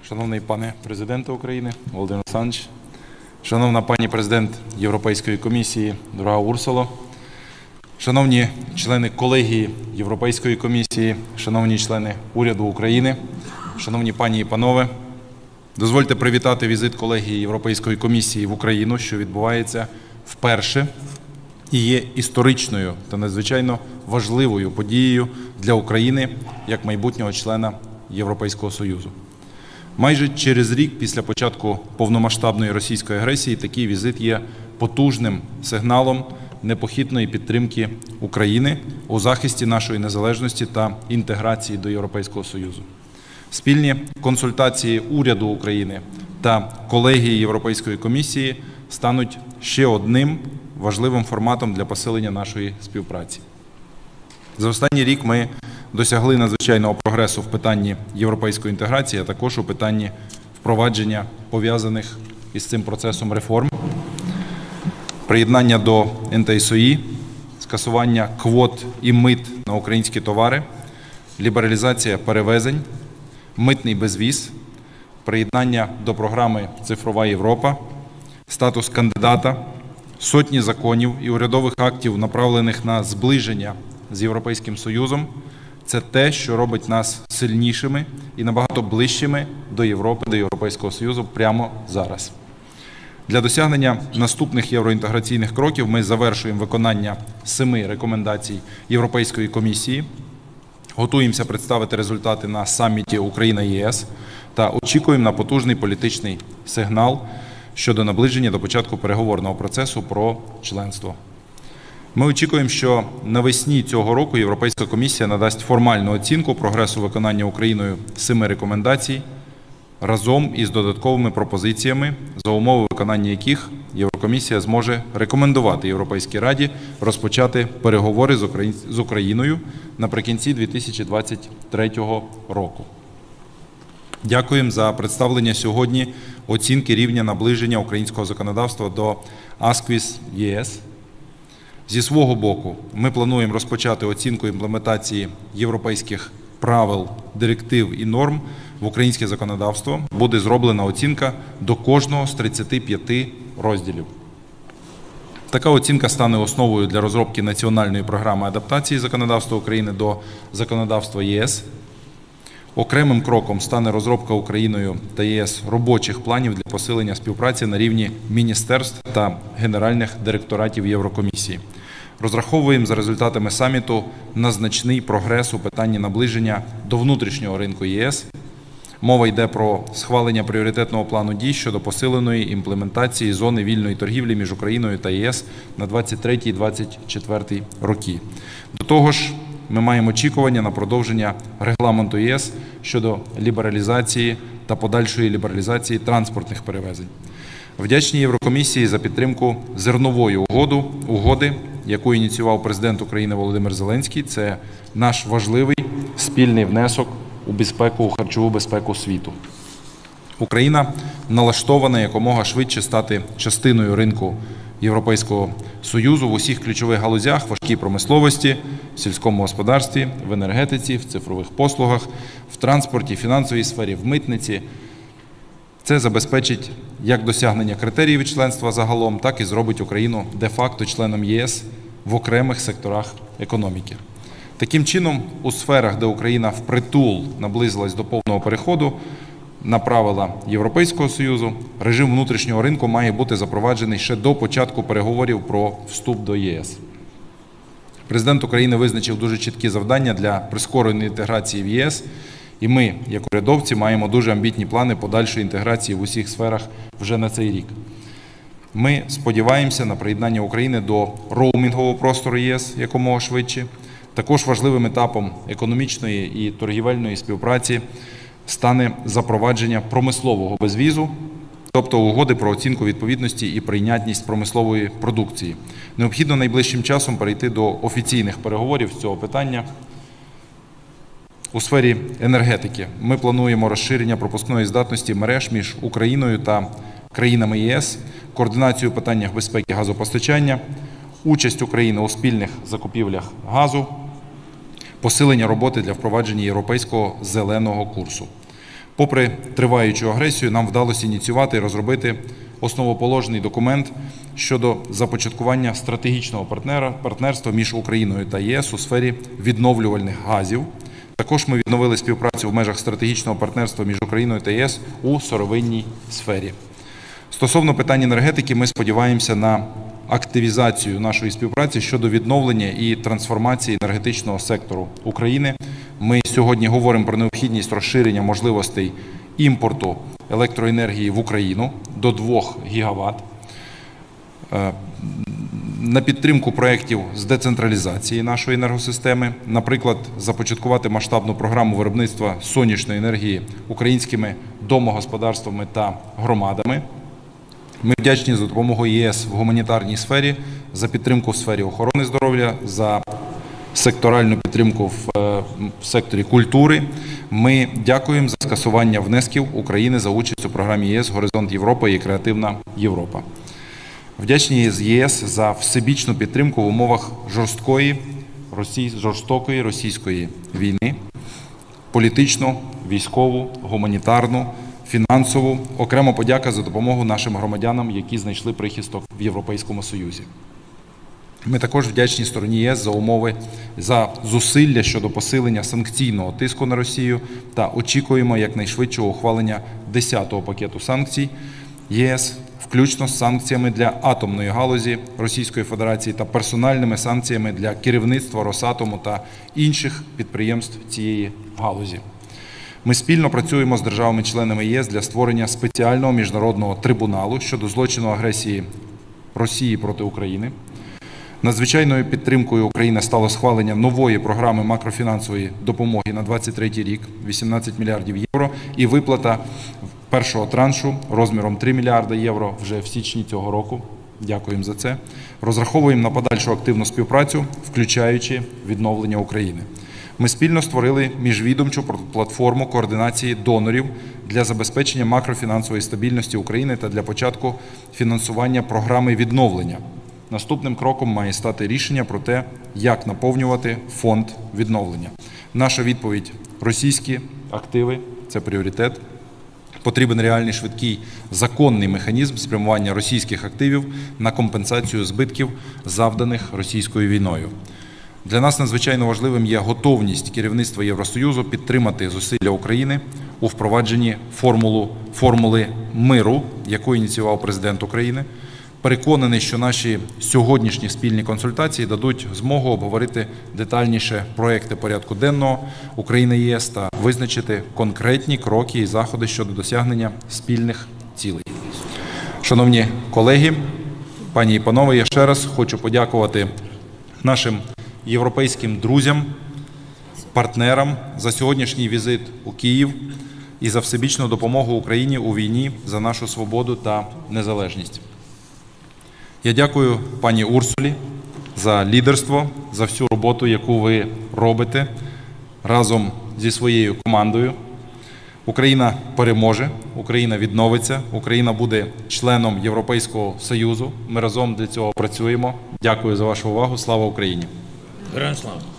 Шановний пане президенте України Володимир Олександрович, шановна пані президент Європейської комісії, дорога Урсуло, шановні члени колегії Європейської комісії, шановні члени уряду України, шановні пані і панове, дозвольте привітати візит колегії Європейської комісії в Україну, що відбувається вперше і є історичною та надзвичайно важливою подією для України як майбутнього члена Європейського Союзу. Майже через рік після початку повномасштабної російської агресії такий візит є потужним сигналом непохитної підтримки України у захисті нашої незалежності та інтеграції до Європейського Союзу. Спільні консультації уряду України та колегії Європейської комісії стануть ще одним важливим форматом для посилення нашої співпраці. За останній рік ми досягли надзвичайного прогресу в питанні європейської інтеграції, а також у питанні впровадження пов'язаних із цим процесом реформ, приєднання до НТСОІ, скасування квот і мит на українські товари, лібералізація перевезень, митний безвіз, приєднання до програми «Цифрова Європа», статус кандидата, сотні законів і урядових актів, направлених на зближення з Європейським Союзом. Це те, що робить нас сильнішими і набагато ближчими до Європи, до Європейського Союзу прямо зараз. Для досягнення наступних євроінтеграційних кроків ми завершуємо виконання 7 рекомендацій Європейської комісії, готуємося представити результати на саміті Україна-ЄС та очікуємо на потужний політичний сигнал щодо наближення до початку переговорного процесу про членство. Ми очікуємо, що навесні цього року Європейська комісія надасть формальну оцінку прогресу виконання Україною 7 рекомендацій разом із додатковими пропозиціями, за умови виконання яких Єврокомісія зможе рекомендувати Європейській Раді розпочати переговори з Україною наприкінці 2023 року. Дякуємо за представлення сьогодні оцінки рівня наближення українського законодавства до АКВІС ЄС. Зі свого боку, ми плануємо розпочати оцінку імплементації європейських правил, директив і норм в українське законодавство. Буде зроблена оцінка до кожного з 35 розділів. Така оцінка стане основою для розробки національної програми адаптації законодавства України до законодавства ЄС. Окремим кроком стане розробка Україною та ЄС робочих планів для посилення співпраці на рівні міністерств та генеральних директоратів Єврокомісії. Розраховуємо за результатами саміту на значний прогрес у питанні наближення до внутрішнього ринку ЄС. Мова йде про схвалення пріоритетного плану дій щодо посиленої імплементації зони вільної торгівлі між Україною та ЄС на 2023-2024 роки. До того ж, ми маємо очікування на продовження регламенту ЄС щодо лібералізації та подальшої лібералізації транспортних перевезень. Вдячні Єврокомісії за підтримку зернової угоди, яку ініціював президент України Володимир Зеленський. Це наш важливий спільний внесок у безпеку, у харчову безпеку світу. Україна налаштована якомога швидше стати частиною ринку Європейського Союзу в усіх ключових галузях, важкій промисловості, в сільському господарстві, в енергетиці, в цифрових послугах, в транспорті, фінансовій сфері, в митниці. Це забезпечить як досягнення критеріїв членства загалом, так і зробить Україну де-факто членом ЄС в окремих секторах економіки. Таким чином, у сферах, де Україна впритул наблизилась до повного переходу на правила Європейського Союзу, режим внутрішнього ринку має бути запроваджений ще до початку переговорів про вступ до ЄС. Президент України визначив дуже чіткі завдання для прискореної інтеграції в ЄС, і ми, як урядовці, маємо дуже амбітні плани подальшої інтеграції в усіх сферах вже на цей рік. Ми сподіваємося на приєднання України до роумінгового простору ЄС якомога швидше. Також важливим етапом економічної і торгівельної співпраці стане запровадження промислового безвізу, тобто угоди про оцінку відповідності і прийнятність промислової продукції. Необхідно найближчим часом перейти до офіційних переговорів з цього питання. У сфері енергетики ми плануємо розширення пропускної здатності мереж між Україною та країнами ЄС, координацію у питаннях безпеки газопостачання, участь України у спільних закупівлях газу, посилення роботи для впровадження європейського зеленого курсу. Попри триваючу агресію, нам вдалося ініціювати і розробити основоположний документ щодо започаткування стратегічного партнерства між Україною та ЄС у сфері відновлювальних газів. Також ми відновили співпрацю в межах стратегічного партнерства між Україною та ЄС у сировинній сфері. Стосовно питань енергетики, ми сподіваємося на активізацію нашої співпраці щодо відновлення і трансформації енергетичного сектору України. Ми сьогодні говоримо про необхідність розширення можливостей імпорту електроенергії в Україну до 2 гігаватт, на підтримку проєктів з децентралізації нашої енергосистеми, наприклад, започаткувати масштабну програму виробництва сонячної енергії українськими домогосподарствами та громадами. Ми вдячні за допомогу ЄС в гуманітарній сфері, за підтримку в сфері охорони здоров'я, за секторальну підтримку в секторі культури. Ми дякуємо за скасування внесків України за участь у програмі ЄС «Горизонт Європа» і «Креативна Європа». Вдячні ЄС за всебічну підтримку в умовах жорстокої російської війни, політичну, військову, гуманітарну, фінансову. Окрема подяка за допомогу нашим громадянам, які знайшли прихисток в Європейському Союзі. Ми також вдячні стороні ЄС за умови, за зусилля щодо посилення санкційного тиску на Росію та очікуємо якнайшвидшого ухвалення 10-го пакету санкцій ЄС, включно з санкціями для атомної галузі Російської Федерації та персональними санкціями для керівництва Росатому та інших підприємств цієї галузі. Ми спільно працюємо з державами-членами ЄС для створення спеціального міжнародного трибуналу щодо злочину агресії Росії проти України. Надзвичайною підтримкою України стало схвалення нової програми макрофінансової допомоги на 2023 рік – 18 мільярдів євро і виплата першого траншу розміром 3 мільярди євро вже в січні цього року. Дякуємо за це. Розраховуємо на подальшу активну співпрацю, включаючи відновлення України. Ми спільно створили міжвідомчу платформу координації донорів для забезпечення макрофінансової стабільності України та для початку фінансування програми відновлення. Наступним кроком має стати рішення про те, як наповнювати фонд відновлення. Наша відповідь – російські активи – це пріоритет. Потрібен реальний, швидкий, законний механізм спрямування російських активів на компенсацію збитків, завданих російською війною. Для нас надзвичайно важливим є готовність керівництва Євросоюзу підтримати зусилля України у впровадженні формули миру, яку ініціював президент України. Переконаний, що наші сьогоднішні спільні консультації дадуть змогу обговорити детальніше проекти порядку денного України-ЄС та визначити конкретні кроки і заходи щодо досягнення спільних цілей. Шановні колеги, пані і панове, я ще раз хочу подякувати нашим європейським друзям, партнерам за сьогоднішній візит у Київ і за всебічну допомогу Україні у війні за нашу свободу та незалежність. Я дякую пані Урсулі за лідерство, за всю роботу, яку ви робите разом зі своєю командою. Україна переможе, Україна відновиться, Україна буде членом Європейського Союзу. Ми разом для цього працюємо. Дякую за вашу увагу. Слава Україні! Героям слава!